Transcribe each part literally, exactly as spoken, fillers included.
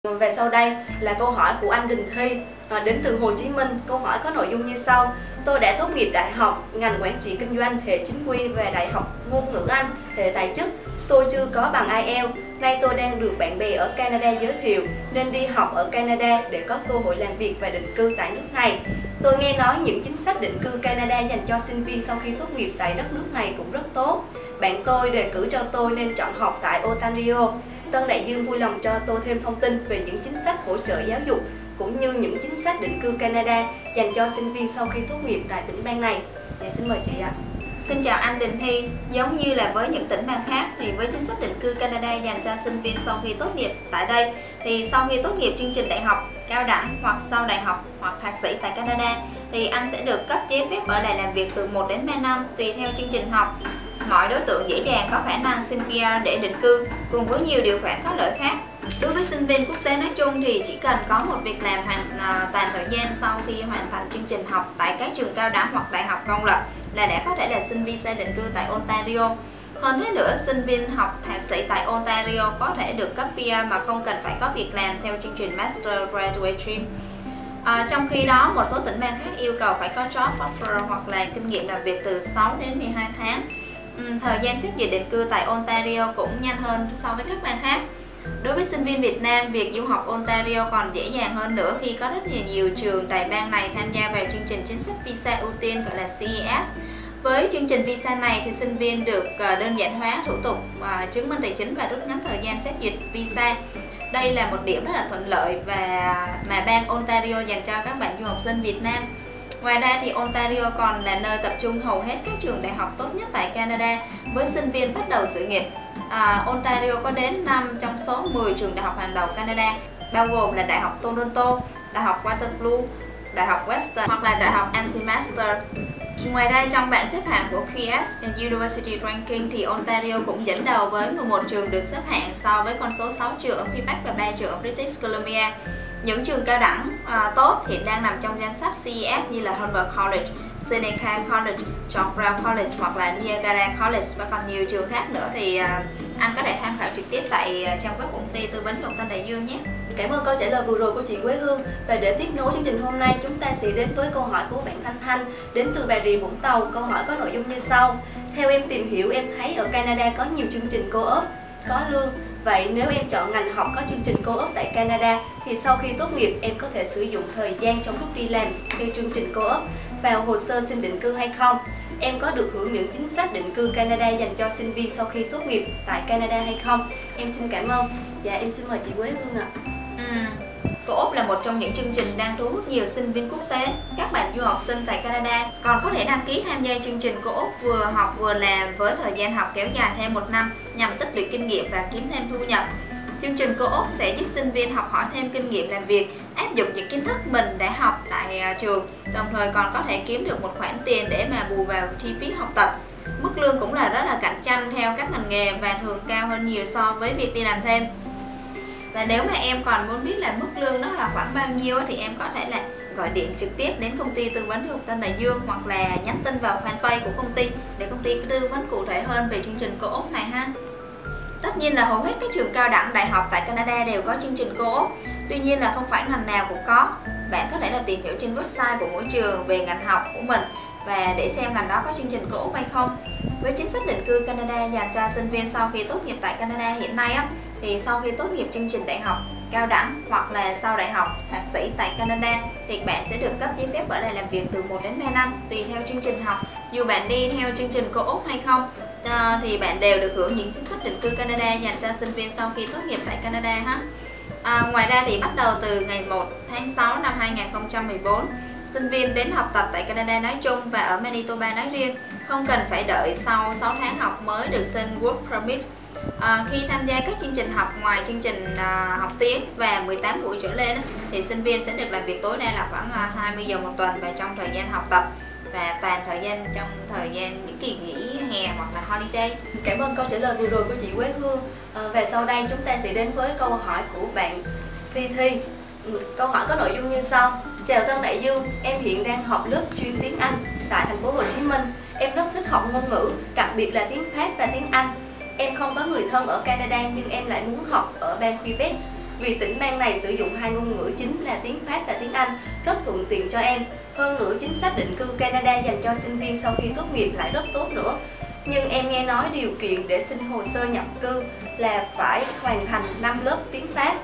Và sau đây là câu hỏi của anh Đình Thi đến từ Hồ Chí Minh. Câu hỏi có nội dung như sau: tôi đã tốt nghiệp đại học ngành quản trị kinh doanh hệ chính quy và đại học ngôn ngữ Anh hệ tài chức. Tôi chưa có bằng ai eo. Nay tôi đang được bạn bè ở Canada giới thiệu nên đi học ở Canada để có cơ hội làm việc và định cư tại nước này. Tôi nghe nói những chính sách định cư Canada dành cho sinh viên sau khi tốt nghiệp tại đất nước này cũng rất tốt. Bạn tôi đề cử cho tôi nên chọn học tại Ontario. Tân Đại Dương vui lòng cho tôi thêm thông tin về những chính sách hỗ trợ giáo dục cũng như những chính sách định cư Canada dành cho sinh viên sau khi tốt nghiệp tại tỉnh bang này. Dạ, xin mời chị ạ. Xin chào anh Đình Thi. Giống như là với những tỉnh bang khác thì với chính sách định cư Canada dành cho sinh viên sau khi tốt nghiệp tại đây thì sau khi tốt nghiệp chương trình đại học, cao đẳng hoặc sau đại học hoặc thạc sĩ tại Canada thì anh sẽ được cấp giấy phép ở lại làm việc từ một đến ba năm tùy theo chương trình học. Mọi đối tượng dễ dàng có khả năng xin pê rờ để định cư cùng với nhiều điều khoản có lợi khác. Đối với sinh viên quốc tế nói chung thì chỉ cần có một việc làm hoàn uh, toàn thời gian sau khi hoàn thành chương trình học tại các trường cao đẳng hoặc đại học công lập là đã có thể là xin visa định cư tại Ontario. Hơn thế nữa, sinh viên học thạc sĩ tại Ontario có thể được cấp pê rờ mà không cần phải có việc làm theo chương trình Master Graduate Stream. À, trong khi đó, một số tỉnh bang khác yêu cầu phải có job offer hoặc là kinh nghiệm làm việc từ sáu đến mười hai tháng. Uhm, thời gian xét duyệt định cư tại Ontario cũng nhanh hơn so với các bang khác. Đối với sinh viên Việt Nam, việc du học Ontario còn dễ dàng hơn nữa khi có rất là nhiều trường tại bang này tham gia vào chương trình chính sách visa ưu tiên gọi là xê e ét. Với chương trình visa này thì sinh viên được đơn giản hóa thủ tục uh, chứng minh tài chính và rút ngắn thời gian xét duyệt visa. Đây là một điểm rất là thuận lợi và mà bang Ontario dành cho các bạn du học sinh Việt Nam. Ngoài ra thì Ontario còn là nơi tập trung hầu hết các trường đại học tốt nhất tại Canada với sinh viên bắt đầu sự nghiệp. À, Ontario có đến năm trong số mười trường đại học hàng đầu Canada, bao gồm là Đại học Toronto, Đại học Waterloo, Đại học Western hoặc là Đại học em xê Master. Ngoài ra, trong bảng xếp hạng của Queen's University Ranking thì Ontario cũng dẫn đầu với mười một trường được xếp hạng so với con số sáu trường ở Quebec và ba trường ở British Columbia. Những trường cao đẳng à, tốt hiện đang nằm trong danh sách xê e ét như là Humber College, Seneca College, George Brown College hoặc là Niagara College và còn nhiều trường khác nữa thì à, anh có thể tham khảo trực tiếp tại à, trang web của công ty tư vấn du học Tân Đại Dương nhé. Cảm ơn câu trả lời vừa rồi của chị Quế Hương. Và để tiếp nối chương trình hôm nay, chúng ta sẽ đến với câu hỏi của bạn Thanh Thanh đến từ Bà Rịa Vũng Tàu. Câu hỏi có nội dung như sau: theo em tìm hiểu, em thấy ở Canada có nhiều chương trình co-op có lương. Vậy nếu em chọn ngành học có chương trình co-op tại Canada thì sau khi tốt nghiệp em có thể sử dụng thời gian trong lúc đi làm theo chương trình co-op vào hồ sơ xin định cư hay không? Em có được hưởng những chính sách định cư Canada dành cho sinh viên sau khi tốt nghiệp tại Canada hay không? Em xin cảm ơn. Dạ, em xin mời chị Quế Hương ạ. Ừ. Co-op là một trong những chương trình đang thu hút nhiều sinh viên quốc tế. Các bạn du học sinh tại Canada còn có thể đăng ký tham gia chương trình co-op vừa học vừa làm với thời gian học kéo dài thêm một năm nhằm tích lũy kinh nghiệm và kiếm thêm thu nhập. Chương trình co-op sẽ giúp sinh viên học hỏi thêm kinh nghiệm làm việc, áp dụng những kiến thức mình đã học tại trường, đồng thời còn có thể kiếm được một khoản tiền để mà bù vào chi phí học tập. Mức lương cũng là rất là cạnh tranh theo các ngành nghề và thường cao hơn nhiều so với việc đi làm thêm. Và nếu mà em còn muốn biết là mức lương nó là khoảng bao nhiêu thì em có thể là gọi điện trực tiếp đến công ty tư vấn du học Tân Đại Dương hoặc là nhắn tin vào fanpage của công ty để công ty tư vấn cụ thể hơn về chương trình co-op này ha. Tất nhiên là hầu hết các trường cao đẳng đại học tại Canada đều có chương trình co-op. Tuy nhiên là không phải ngành nào cũng có. Bạn có thể là tìm hiểu trên website của mỗi trường về ngành học của mình và để xem ngành đó có chương trình co-op hay không. Với chính sách định cư Canada dành cho sinh viên sau khi tốt nghiệp tại Canada hiện nay á, thì sau khi tốt nghiệp chương trình đại học, cao đẳng hoặc là sau đại học, thạc sĩ tại Canada thì bạn sẽ được cấp giấy phép ở lại làm việc từ một đến ba năm tùy theo chương trình học. Dù bạn đi theo chương trình co-op hay không thì bạn đều được hưởng những chính sách định cư Canada dành cho sinh viên sau khi tốt nghiệp tại Canada ha. À, ngoài ra thì bắt đầu từ ngày một tháng sáu năm hai nghìn không trăm mười bốn, sinh viên đến học tập tại Canada nói chung và ở Manitoba nói riêng không cần phải đợi sau sáu tháng học mới được xin Work Permit. À, khi tham gia các chương trình học ngoài chương trình à, học tiếng và mười tám buổi trở lên thì sinh viên sẽ được làm việc tối đa là khoảng à, hai mươi giờ một tuần và trong thời gian học tập và toàn thời gian trong thời gian những kỳ nghỉ hè hoặc là holiday. Cảm ơn câu trả lời vừa rồi của chị Quế Hương. À, và sau đây chúng ta sẽ đến với câu hỏi của bạn Thi Thi. Câu hỏi có nội dung như sau: chào Tân Đại Dương, em hiện đang học lớp chuyên tiếng Anh tại thành phố Hồ Chí Minh. Em rất thích học ngôn ngữ, đặc biệt là tiếng Pháp và tiếng Anh. Em không có người thân ở Canada nhưng em lại muốn học ở bang Quebec. vì tỉnh bang này sử dụng hai ngôn ngữ chính là tiếng Pháp và tiếng Anh, rất thuận tiện cho em. Hơn nữa, chính sách định cư Canada dành cho sinh viên sau khi tốt nghiệp lại rất tốt nữa. Nhưng em nghe nói điều kiện để xin hồ sơ nhập cư là phải hoàn thành năm lớp tiếng Pháp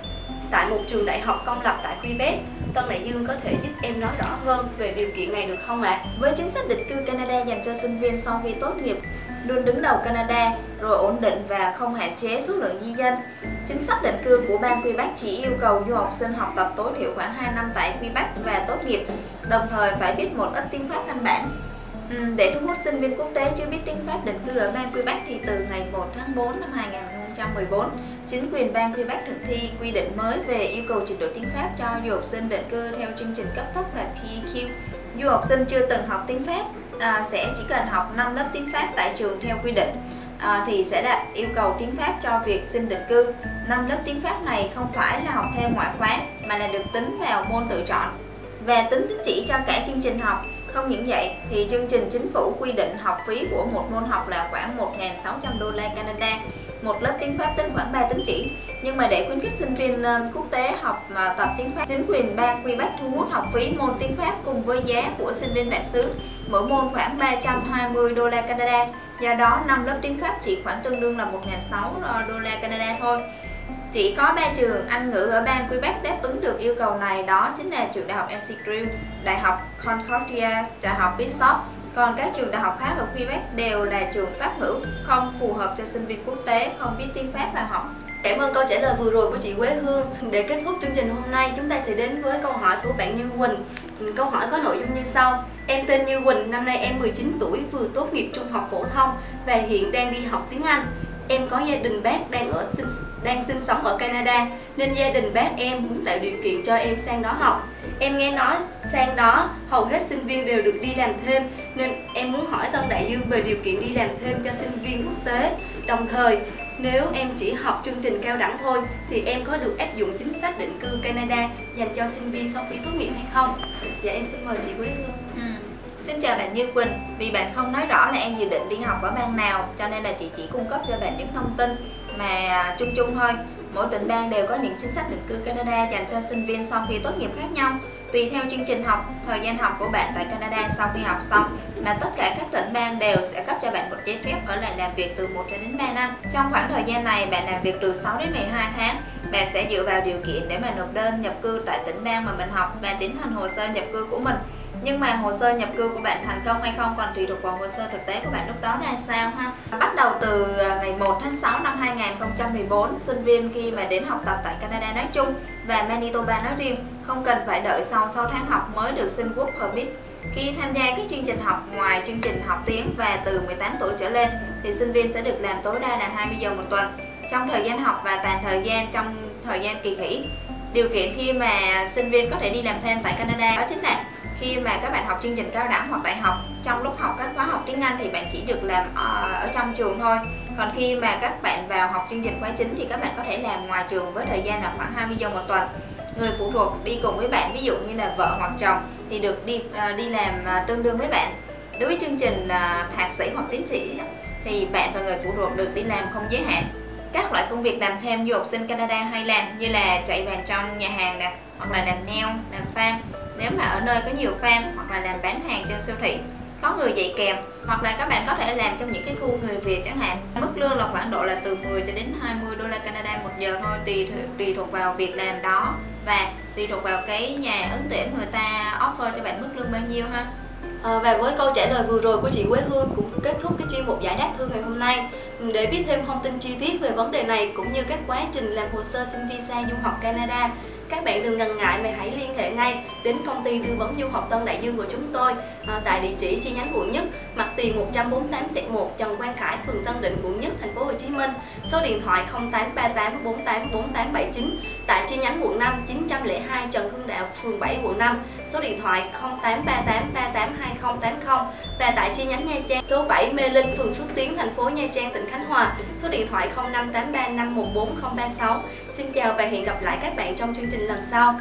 tại một trường đại học công lập tại Quebec. Tân Đại Dương có thể giúp em nói rõ hơn về điều kiện này được không ạ? À? Với chính sách định cư Canada dành cho sinh viên sau khi tốt nghiệp luôn đứng đầu Canada, rồi ổn định và không hạn chế số lượng di dân. Chính sách định cư của bang Quebec chỉ yêu cầu du học sinh học tập tối thiểu khoảng hai năm tại Quebec và tốt nghiệp, đồng thời phải biết một ít tiếng Pháp căn bản. Uhm, để thu hút sinh viên quốc tế chưa biết tiếng Pháp định cư ở bang Quebec thì từ ngày một tháng tư năm hai nghìn không trăm mười bốn, chính quyền bang Quebec thực thi quy định mới về yêu cầu trình độ tiếng Pháp cho du học sinh định cư theo chương trình cấp tốc là P E Q. Du học sinh chưa từng học tiếng Pháp à, sẽ chỉ cần học năm lớp tiếng Pháp tại trường theo quy định à, thì sẽ đạt yêu cầu tiếng Pháp cho việc xin định cư. Năm lớp tiếng Pháp này không phải là học thêm ngoại khóa mà là được tính vào môn tự chọn và tính tín chỉ cho cả chương trình học. Không những vậy thì chương trình chính phủ quy định học phí của một môn học là khoảng một nghìn sáu trăm đô la Canada. Một lớp tiếng Pháp tính khoảng ba tín chỉ. Nhưng mà để khuyến khích sinh viên quốc tế học mà tập tiếng Pháp, chính quyền bang Quebec thu hút học phí môn tiếng Pháp cùng với giá của sinh viên bản xứ, mỗi môn khoảng ba trăm hai mươi đô la Canada. Do đó năm lớp tiếng Pháp chỉ khoảng tương đương là một nghìn sáu trăm đô la Canada thôi. Chỉ có ba trường Anh ngữ ở bang Quebec đáp ứng được yêu cầu này, đó chính là trường đại học em xê Grill, đại học Concordia, đại học Bishop. Còn các trường đại học khác ở Quebec đều là trường Pháp ngữ, không phù hợp cho sinh viên quốc tế không biết tiếng Pháp vào học. Cảm ơn câu trả lời vừa rồi của chị Quế Hương. Để kết thúc chương trình hôm nay, chúng ta sẽ đến với câu hỏi của bạn Như Quỳnh. Câu hỏi có nội dung như sau. Em tên Như Quỳnh, năm nay em mười chín tuổi, vừa tốt nghiệp trung học phổ thông và hiện đang đi học tiếng Anh. Em có gia đình bác đang ở sinh, đang sinh sống ở Canada nên gia đình bác em muốn tạo điều kiện cho em sang đó học. Em nghe nói sang đó hầu hết sinh viên đều được đi làm thêm nên em muốn hỏi Tân Đại Dương về điều kiện đi làm thêm cho sinh viên quốc tế. Đồng thời, nếu em chỉ học chương trình cao đẳng thôi thì em có được áp dụng chính sách định cư Canada dành cho sinh viên sau khi tốt nghiệp hay không? Dạ em xin mời chị Quế Hương. Ừ. Xin chào bạn Như Quỳnh, vì bạn không nói rõ là em dự định đi học ở bang nào cho nên là chị chỉ cung cấp cho bạn những thông tin mà chung chung thôi. Mỗi tỉnh bang đều có những chính sách định cư Canada dành cho sinh viên sau khi tốt nghiệp khác nhau. Tùy theo chương trình học, thời gian học của bạn tại Canada sau khi học xong mà tất cả các tỉnh bang đều sẽ cấp cho bạn một giấy phép ở lại làm việc từ một cho đến ba năm. Trong khoảng thời gian này bạn làm việc từ sáu đến mười hai tháng. Bạn sẽ dựa vào điều kiện để mà nộp đơn nhập cư tại tỉnh bang mà mình học và tiến hành hồ sơ nhập cư của mình. Nhưng mà hồ sơ nhập cư của bạn thành công hay không còn tùy thuộc vào hồ sơ thực tế của bạn lúc đó ra sao ha. Bắt đầu từ ngày một tháng sáu năm hai nghìn không trăm mười bốn, sinh viên khi mà đến học tập tại Canada nói chung và Manitoba nói riêng không cần phải đợi sau sáu tháng học mới được xin work permit. Khi tham gia các chương trình học ngoài chương trình học tiếng và từ mười tám tuổi trở lên thì sinh viên sẽ được làm tối đa là hai mươi giờ một tuần trong thời gian học và toàn thời gian trong thời gian kỳ nghỉ. Điều kiện khi mà sinh viên có thể đi làm thêm tại Canada đó chính là khi mà các bạn học chương trình cao đẳng hoặc đại học, trong lúc học các khóa học tiếng Anh thì bạn chỉ được làm ở trong trường thôi. Còn khi mà các bạn vào học chương trình khóa chính thì các bạn có thể làm ngoài trường với thời gian là khoảng hai mươi giờ một tuần. Người phụ thuộc đi cùng với bạn, ví dụ như là vợ hoặc chồng thì được đi đi làm tương đương với bạn. Đối với chương trình thạc sĩ hoặc tiến sĩ thì bạn và người phụ thuộc được đi làm không giới hạn. Các loại công việc làm thêm du học sinh Canada hay làm như là chạy bàn trong nhà hàng nè, hoặc là làm nail, làm farm nếu mà ở nơi có nhiều farm, hoặc là làm bán hàng trên siêu thị, có người dạy kèm, hoặc là các bạn có thể làm trong những cái khu người Việt chẳng hạn. Mức lương là khoảng độ là từ mười cho đến hai mươi đô la Canada một giờ thôi, tùy tùy thuộc vào việc làm đó và tùy thuộc vào cái nhà ứng tuyển người ta offer cho bạn mức lương bao nhiêu ha. À, và với câu trả lời vừa rồi của chị Quế Hương cũng kết thúc cái chuyên mục giải đáp thư ngày hôm nay. Để biết thêm thông tin chi tiết về vấn đề này cũng như các quá trình làm hồ sơ xin visa du học Canada, các bạn đừng ngần ngại mà hãy liên hệ ngay đến công ty tư vấn du học Tân Đại Dương của chúng tôi à, tại địa chỉ chi nhánh quận Nhất, mặt tiền một trăm bốn mươi tám xẹt một Trần Quang Khải, phường Tân Định, quận Nhất, thành phố Hồ Chí Minh. Số điện thoại không tám ba tám bốn tám bốn tám bảy chín. Tại chi nhánh quận năm, chín trăm lẻ hai Trần Hưng Đạo, phường bảy, quận năm. Số điện thoại không tám ba tám ba tám hai không tám không. Và tại chi nhánh Nha Trang, số bảy Mê Linh, phường Phước Tiến, thành phố Nha Trang, tỉnh Khánh Hòa. Số điện thoại không năm tám ba năm một bốn không ba sáu. Xin chào và hẹn gặp lại các bạn trong chương trình lần sau.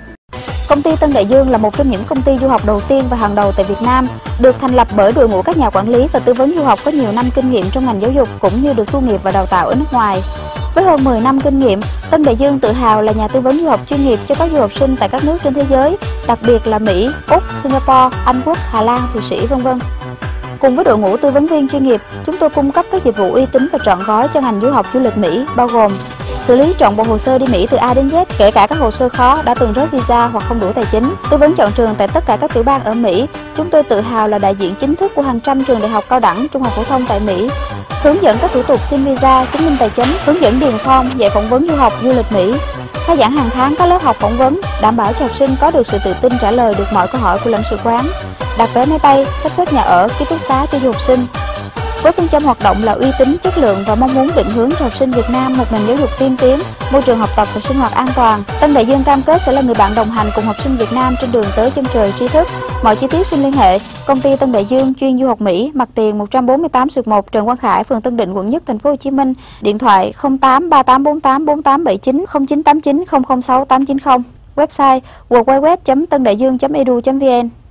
Công ty Tân Đại Dương là một trong những công ty du học đầu tiên và hàng đầu tại Việt Nam, được thành lập bởi đội ngũ các nhà quản lý và tư vấn du học có nhiều năm kinh nghiệm trong ngành giáo dục cũng như được tu nghiệp và đào tạo ở nước ngoài. Với hơn mười năm kinh nghiệm, Tân Đại Dương tự hào là nhà tư vấn du học chuyên nghiệp cho các du học sinh tại các nước trên thế giới, đặc biệt là Mỹ, Úc, Singapore, Anh Quốc, Hà Lan, Thụy Sĩ, vân vân. Cùng với đội ngũ tư vấn viên chuyên nghiệp, chúng tôi cung cấp các dịch vụ uy tín và trọn gói cho ngành du học du lịch Mỹ, bao gồm xử lý trọn bộ hồ sơ đi Mỹ từ A đến Z, kể cả các hồ sơ khó, đã từng rớt visa hoặc không đủ tài chính. Tư vấn chọn trường tại tất cả các tiểu bang ở Mỹ. Chúng tôi tự hào là đại diện chính thức của hàng trăm trường đại học cao đẳng, trung học phổ thông tại Mỹ. Hướng dẫn các thủ tục xin visa, chứng minh tài chính, hướng dẫn điền form, dạy phỏng vấn du học du lịch Mỹ. Khai giảng hàng tháng các lớp học phỏng vấn, đảm bảo cho học sinh có được sự tự tin trả lời được mọi câu hỏi của lãnh sự quán. Đặt vé máy bay, sắp xếp nhà ở, ký túc xá cho du học sinh. Với phương châm hoạt động là uy tín, chất lượng và mong muốn định hướng cho học sinh Việt Nam một nền giáo dục tiên tiến, môi trường học tập và sinh hoạt an toàn, Tân Đại Dương cam kết sẽ là người bạn đồng hành cùng học sinh Việt Nam trên đường tới chân trời tri thức. Mọi chi tiết xin liên hệ công ty Tân Đại Dương chuyên du học Mỹ, mặt tiền một trăm bốn mươi tám xuyệt một Trần Quang Khải, phường Tân Định, quận Nhất, thành phố Hồ Chí Minh. Điện thoại không tám ba tám bốn tám bốn tám bảy chín, không chín tám chín không không sáu tám chín không. Website w w w chấm tân đại dương chấm e d u chấm v n.